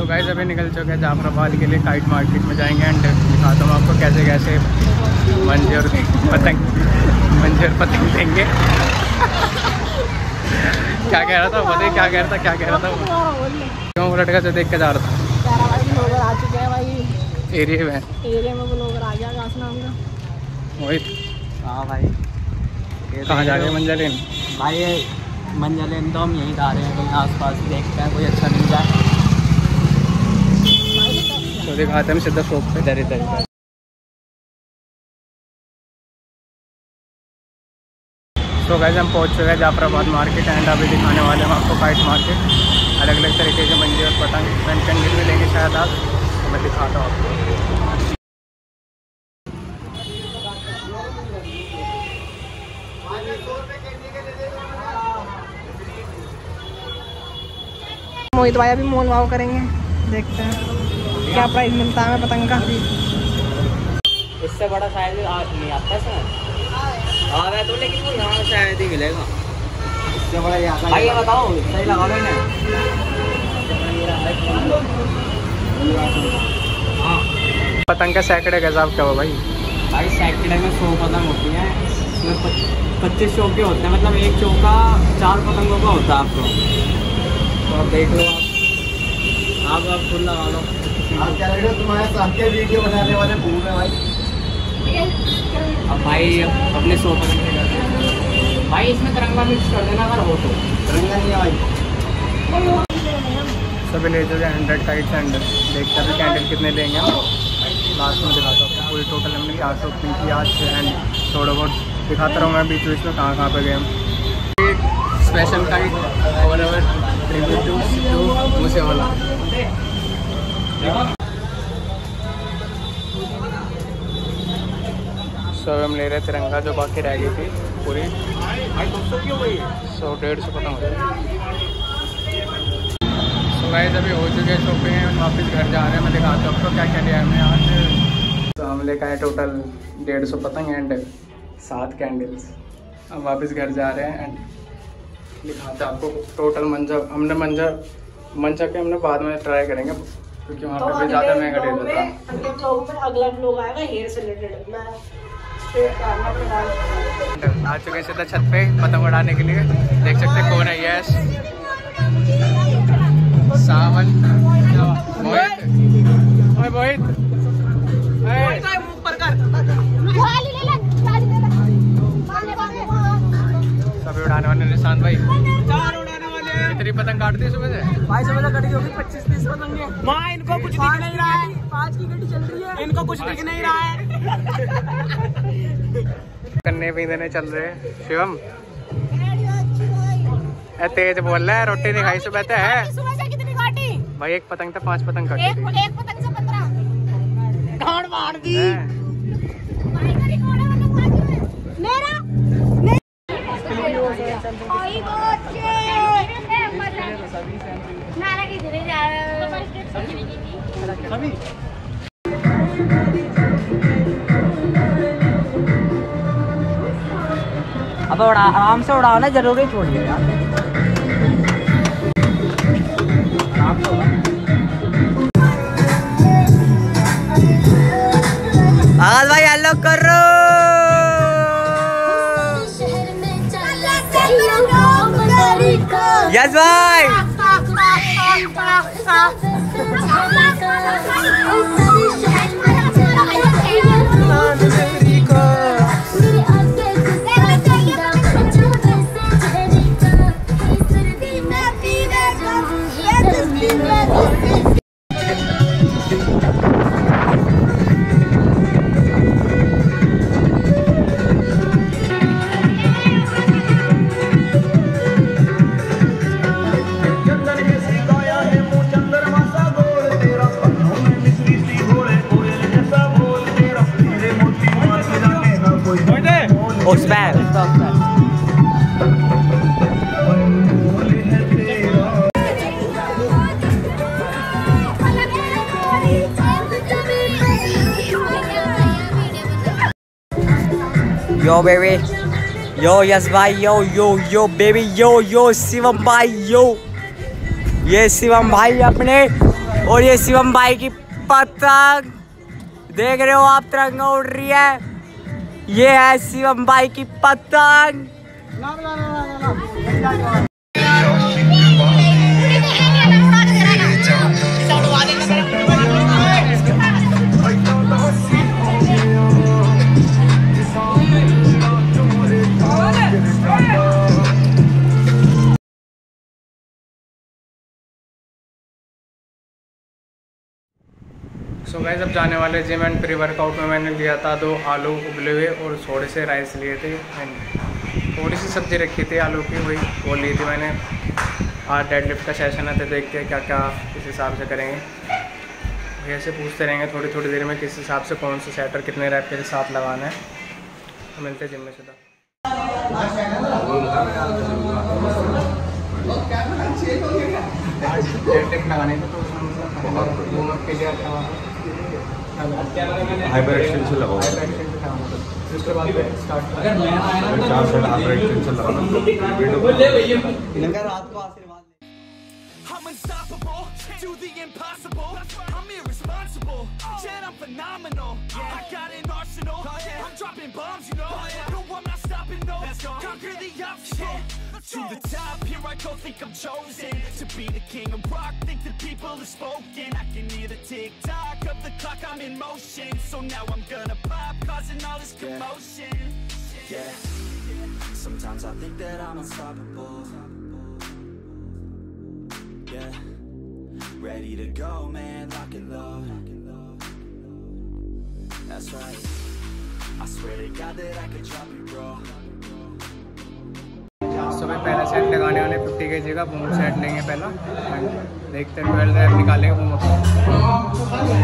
Guys अभी निकल चुके हैं जाफराबाद के लिए, काइट मार्केट में जाएंगे एंड दिखाता हूँ आपको कैसे कैसे मंजे और पतंग देंगे। क्या कह रहा था बताइए, क्या कह रहा था क्यों लड़का से देख के जा रहा था? आ चुके हैं भाई एरिया में ब्लॉगर आ गया नाम का। वही। हाँ भाई कहाँ जा रहे हैं मंजलेन? भाई मंजलेन तो हम यहीं जा रहे हैं, कहीं आसपास देखते हैं कोई अच्छा मिल जाए तो दिखाते हैं सीधा शॉप पे। इधर तो गाइस हम पहुंच चुके हैं जाफराबाद मार्केट एंड अभी दिखाने वाले हैं आपको काइट मार्केट। अलग अलग तरीके के मंजे और पतंग पेंडेंट भी लेंगे शायद आज, तो मैं दिखाता हूँ आपको। मोहित भाई अभी मोल भाव करेंगे, देखते हैं क्या प्राइस मिलता है हमें पतंग का। इससे बड़ा साइज आज नहीं आता सर। हाँ मैं तो लेकिन वो यहाँ शायद ही मिलेगा इससे बड़ा। यहाँ भाई ये बताओ सही लगा लो ना। हाँ पतंग का सैकड़े का हिसाब क्या हुआ भाई? भाई सैकड़े में 100 पतंग होती हैं, इसमें 25 चौके होते हैं, मतलब एक चौका 4 पतंगों का होता है आपको। तो आप देख लो, आप फुल लगा लो। आप क्या लग रहे हो तुम्हारे साथ के वीडियो बनाने वाले भूल है भाई। अब भाई अपने 100 पतंग से करते हैं भाई, इसमें तिरंगा मिक्स कर देना अगर हो तो। तिरंगा नहीं है भाई। सभी ले चुके 100 काइट्स एंड देखते हैं कैंडल कितने लेंगे हम लास्ट में दिखाता हूँ। पूरी टोटल हमने 800 की आज एंड थोड़ा बहुत दिखाता रहूँ मैं बीच बीच में कहाँ पे गए हम। स्पेशल काइट और ट्रिब्यूट टू मूसेवाला। सब हम ले रहे तिरंगा जो बाकी रह गई थी पूरी 100-150 पतंग हो गई। तो गाइस अभी हो चुके हैं शॉपिंग है, वापस घर जा रहे हैं। मैं दिखाता हूँ आपको क्या क्या लिया हमने आज। तो हम लेकर आए टोटल 150 पतंग एंड 7 कैंडल्स। अब वापस घर जा रहे हैं एंड दिखाते हैं आपको टोटल मंजा। हमने मंजा के हमने बाद में ट्राई करेंगे क्योंकि वहाँ पे भी ज़्यादा महंगा दे देता है। अगला व्लॉग आएगा हेयर से रिलेटेड। आ चुके हैं सीधा छत पे पतंग उड़ाने के लिए। देख सकते हैं कौन है, यस सावन मोहित। मोहित सभी उड़ाने वाले निशान भाई। कितनी पतंग काटती है सुबह से? भाई सुबह से कटी होगी 25-30 पतंगे। माँ इनको कुछ दिख नहीं रहा है, 5 की गड्डी चल रही है, इनको कुछ दिख नहीं रहा है। करने भी देने चल रहे हैं। शिवम तेज बोल रहा है, रोटी नहीं खाई सुबह है कितनी काटी भाई? एक पतंग तो 5 पतंग काटी। एक पतंग से 15 गाड़ मार दी। मेरा अब आराम से उड़ाओ ना, जरूरी छोड़िए यार। आगाज भाई अनलॉक करो। यस भाई। Yo baby, yo yes भाई, yo baby, yo शिवम भाई, यो ये शिवम भाई अपने और ये शिवम भाई की पतंग देख रहे हो आप, तिरंगा उड़ रही है। ये है शिवम भाई की पतंग। सो गाइस अब जाने वाले जिम एंड प्री वर्कआउट में मैंने लिया था 2 आलू उबले हुए और थोड़े से राइस लिए थे एंड थोड़ी सी सब्ज़ी रखी थी आलू की, वही वो ली थी मैंने। आज डेडलिफ्ट का सेशन है तो देखते हैं क्या क्या किस हिसाब से करेंगे। भैया से पूछते रहेंगे थोड़ी थोड़ी देर में किस हिसाब से कौन सा सेट और कितने रैप के साथ लगाना है। तो मिलते हैं जिम में सीधा। डेडलिफ्ट लगाने थे तो उसमें के लिए हाइपर एक्सटेंशन लगाओ। उसके बाद स्टार्ट अगर मैं आया ना तो 4 सेट हाइपर एक्सटेंशन लगाना। रात को आशीर्वाद I'm unstoppable, do the impossible. I'm irresponsible, yet I'm phenomenal. I got an arsenal, I'm dropping bombs, you know. No, I'm not stopping, no. Conquer the obstacle. To the top, here I go, think I'm chosen to be the king of rock, think the people have spoken. I can hear the tick-tock of the clock, I'm in motion. So now I'm gonna pop, causing all this commotion. Yeah, sometimes I think that I'm unstoppable. Yeah, ready to go, man, lock and load. That's right, I swear to God that I could drop it, bro. सुबह पहला set लगाने वाले 50 kg का boom set लेंगे पहला। देखते हैं 12 rap निकालेंगे बूम अपना।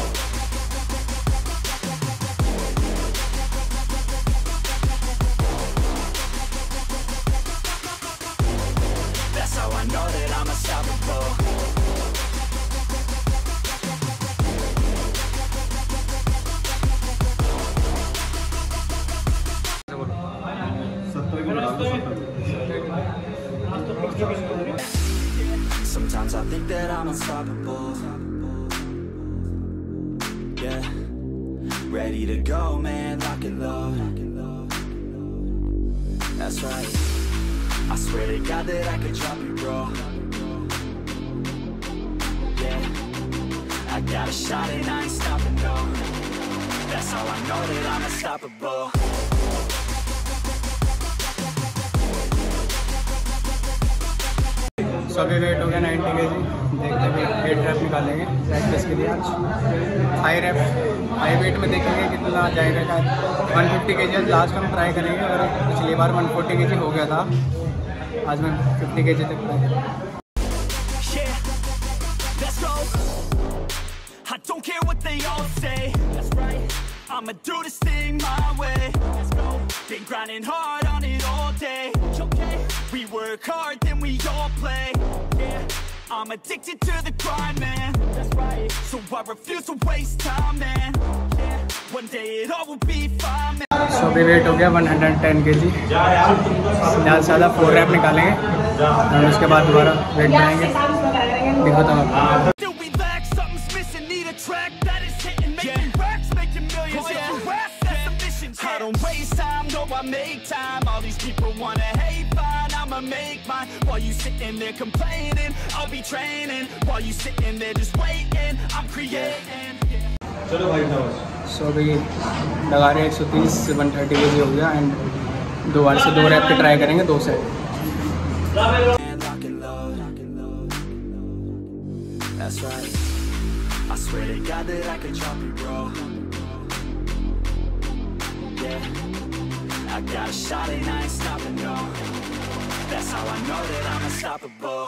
Sometimes I think that I'm unstoppable. Yeah, ready to go, man, lock and load. That's right, I swear to God that I could drop it, bro. Yeah, I got a shot and I ain't stopping, no. That's how I know that I'm unstoppable. सो अभी weight हो गया 90 kg। देखते हैं 8 rap निकालेंगे practice के लिए आज। High wait में देखेंगे कितना जाएगा। 150 kg लास्ट हम ट्राई करेंगे और पिछली बार 140 kg हो गया था। आज मैं 50 kg तक ट्राई करूँगा। I'ma do this thing my way. Let's go. Been grinding hard on it all day. Okay. We work hard, then we all play. Yeah. I'm addicted to the grind, man. That's right. So I refuse to waste time, man. Yeah. One day it all will be fine, man. So अभी weight हो गया 110 kg। ज़्यादा से ज़्यादा 4 rap निकालेंगे और उसके बाद दोबारा वेट बढ़ाएंगे। दिखाता हूँ आपको। I don't waste time, no, I make time. All these people wanna hate, fine, I'ma make mine. While you sitting there complaining, I'll be training. While you sitting there just waiting, I'm creating. चलो भाई सो अभी लगा रहे 130 से 130 kg हो गया and 2 बार से 2 rap पे ट्राई करेंगे 2 set. That's right, I swear to God that I could drop it, bro. Yeah, I got a shot and I ain't stopping, no. That's how I know that I'm unstoppable.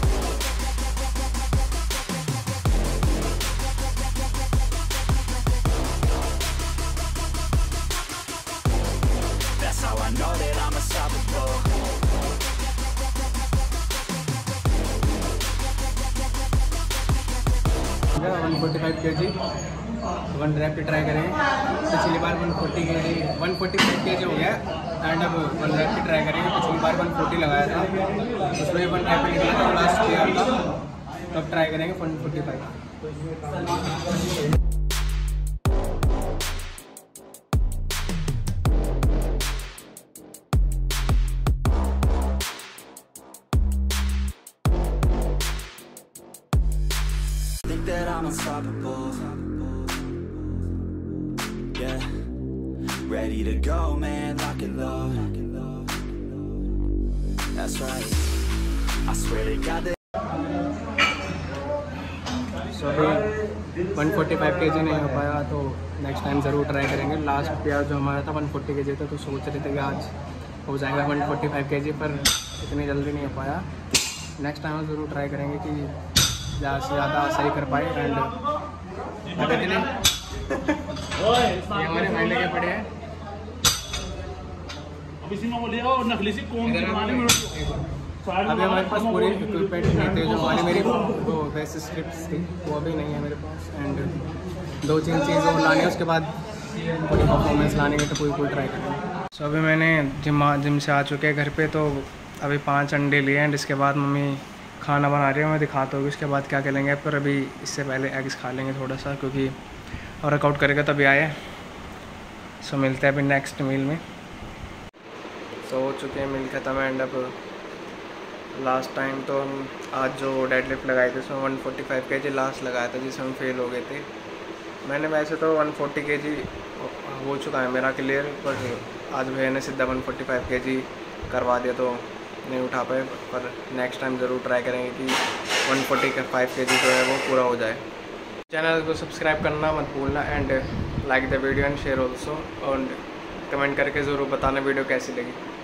That's how I know that I'm unstoppable. 145 kg 1 rep पे try करेंगे। पिछली बार 145 kg हो गया and अब 1 rep पे try करेंगे। पिछली बार 140 लगाया था, उसमें 1 रैप पे निकला था लास्ट ईयर का। तब ट्राई करेंगे 145। Think that I'm unstoppable. Yeah, ready to go, man, lock it low. That's right, I swear to God that सो अभी 145 kg नहीं हो पाया, तो नेक्स्ट टाइम ज़रूर ट्राई करेंगे। लास्ट पेयर जो हमारा था 140 kg था, तो सोच रहे थे कि आज हो जाएगा 145 kg, पर इतनी जल्दी नहीं हो पाया। नेक्स्ट टाइम ज़रूर ट्राई करेंगे कि ज़्यादा से ज़्यादा सही कर पाए। एंड ये हमारे भाई के पड़े हैं। अभी हमारे पास पूरी इक्विपमेंट नहीं थे, जो हमारी मेरी वो बेस्ट स्क्रिप्ट्स थी वो अभी नहीं है मेरे पास। एंड 2-3 चीज़ और लाने, उसके बाद पूरी परफॉर्मेंस लाने के तो पूरी ट्राई करेंगे। सो अभी मैंने जिम से आ चुके हैं घर पे, तो अभी 5 अंडे लिए हैं। इसके बाद मम्मी खाना बना रही है, मैं दिखाता हूँ उसके बाद क्या करेंगे। पर अभी इससे पहले एग्स खा लेंगे थोड़ा सा, क्योंकि वर्कआउट करेगा तभी आए। सो मिलते हैं अभी नेक्स्ट मील में। सो हो चुके हैं मील ख़त्म। एंड अब लास्ट टाइम तो हम आज जो डेडलिफ्ट लगाए थे उसमें 145 kg लास्ट लगाया था, जिसमें हम फेल हो गए थे। मैंने वैसे तो 140 kg हो चुका है मेरा क्लियर, पर आज भैया ने सीधा 145 kg करवा दिया तो नहीं उठा पाए। पर नेक्स्ट टाइम ज़रूर ट्राई करेंगे कि 145 kg जो है वो पूरा हो जाए। चैनल को सब्सक्राइब करना मत भूलना, and like the video and share also, और कमेंट करके ज़रूर बताना वीडियो कैसी लगी।